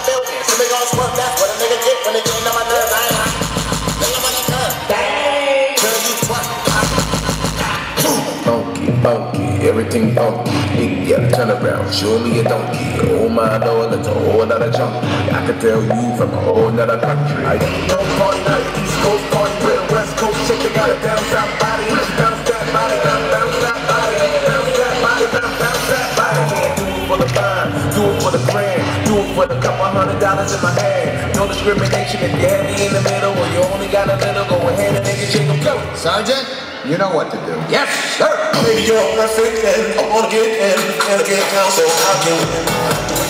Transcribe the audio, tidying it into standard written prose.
building. So they gon' swerve, that's what a nigga get when they get on my nerves. I ain't hot. They on my curve. Dang. Girl, you twerk. Funky, funky, everything funky. Big girl, turn around, show me a donkey. Oh my lord, that's a whole lot of junkie. I can tell you from a whole nother country. I got no party night, East Coast party with a West Coast chick. They got a down south body, bounce that body, bounce that body, bounce that body, bounce that body. Can't do it for the fine, do it for the grand, do it for the couple $100 in my hand. No discrimination if you're heavy in the middle or you only got a little. Go ahead and make it shake 'em go. Sergeant, you know what to do. Yes, sir. Baby, you're perfect and I wanna get in and get down so I can win.